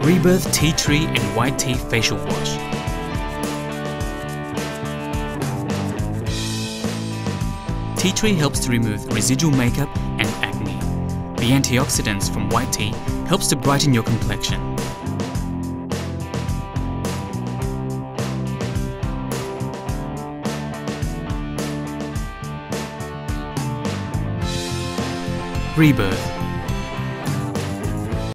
Rebirth Tea Tree and White Tea Facial Wash. Tea tree helps to remove residual makeup and acne. The antioxidants from white tea helps to brighten your complexion. Rebirth